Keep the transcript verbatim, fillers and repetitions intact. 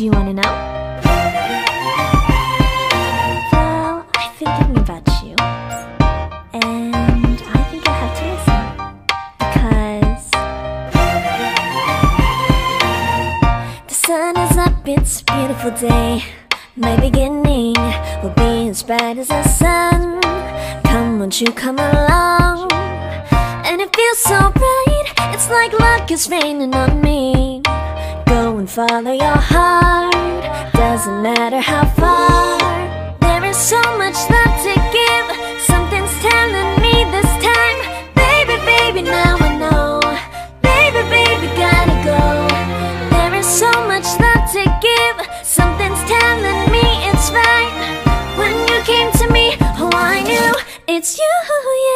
Do you wanna know? Well, I've been thinking about you, and I think I have to listen. Because the sun is up, it's a beautiful day. My beginning will be as bright as the sun. Come, won't you come along? And it feels so bright, it's like luck is raining on me. Go and follow your heart, doesn't matter how far. There is so much that